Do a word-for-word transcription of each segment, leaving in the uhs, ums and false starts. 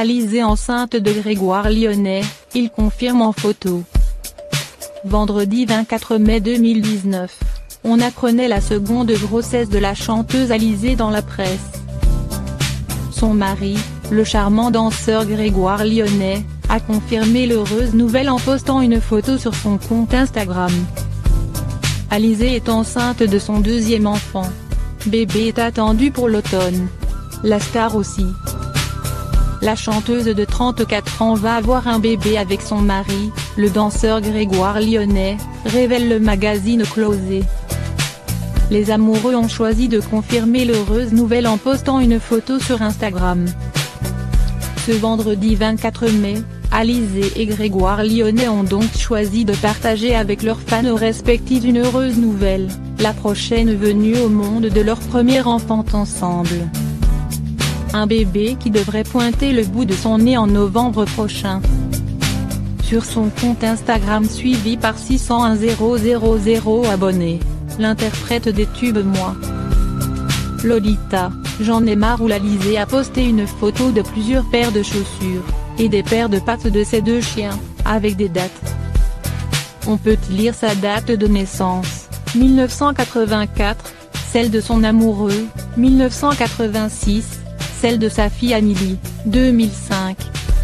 Alizée enceinte de Grégoire Lyonnais, il confirme en photo. Vendredi vingt-quatre mai deux mille dix-neuf, on apprenait la seconde grossesse de la chanteuse Alizée dans la presse. Son mari, le charmant danseur Grégoire Lyonnais, a confirmé l'heureuse nouvelle en postant une photo sur son compte Instagram. Alizée est enceinte de son deuxième enfant. Bébé est attendu pour l'automne. La star aussi. La chanteuse de trente-quatre ans va avoir un bébé avec son mari, le danseur Grégoire Lyonnais, révèle le magazine Closer. Les amoureux ont choisi de confirmer l'heureuse nouvelle en postant une photo sur Instagram. Ce vendredi vingt-quatre mai, Alizée et Grégoire Lyonnais ont donc choisi de partager avec leurs fans respectifs une heureuse nouvelle, la prochaine venue au monde de leur premier enfant ensemble. Un bébé qui devrait pointer le bout de son nez en novembre prochain. Sur son compte Instagram suivi par six cent un mille abonnés, l'interprète des tubes Moi, Lolita, J'en ai marre où Alizée a posté une photo de plusieurs paires de chaussures, et des paires de pattes de ses deux chiens, avec des dates. On peut lire sa date de naissance, mille neuf cent quatre-vingt-quatre, celle de son amoureux, mille neuf cent quatre-vingt-six, celle de sa fille Amélie, deux mille cinq.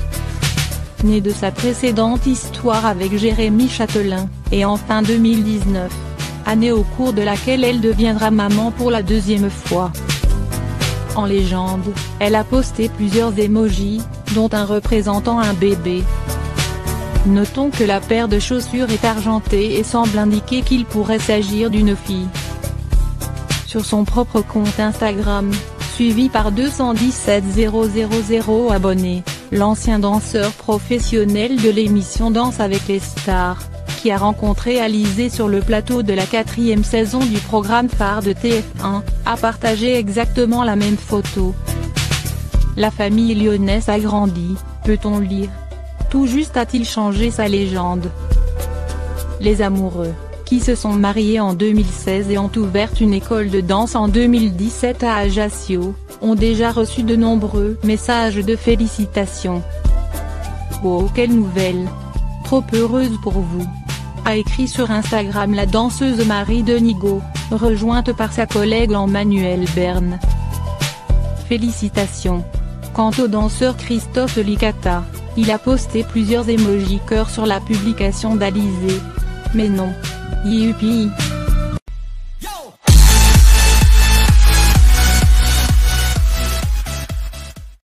Née de sa précédente histoire avec Jérémy Chatelain, et enfin deux mille dix-neuf, année au cours de laquelle elle deviendra maman pour la deuxième fois. En légende, elle a posté plusieurs emojis, dont un représentant un bébé. Notons que la paire de chaussures est argentée et semble indiquer qu'il pourrait s'agir d'une fille. Sur son propre compte Instagram, suivi par deux cent dix-sept mille abonnés, l'ancien danseur professionnel de l'émission Danse avec les stars, qui a rencontré Alizée sur le plateau de la quatrième saison du programme phare de T F un, a partagé exactement la même photo. La famille lyonnaise a grandi, peut-on lire. Tout juste a-t-il changé sa légende. Les amoureux, qui se sont mariés en deux mille seize et ont ouvert une école de danse en deux mille dix-sept à Ajaccio, ont déjà reçu de nombreux messages de félicitations. Oh, quelle nouvelle! Trop heureuse pour vous, a écrit sur Instagram la danseuse Marie Denigo, rejointe par sa collègue Emmanuelle Berne. Félicitations. Quant au danseur Christophe Licata, il a posté plusieurs emojis cœur sur la publication d'Alizée. Mais non. Youpi.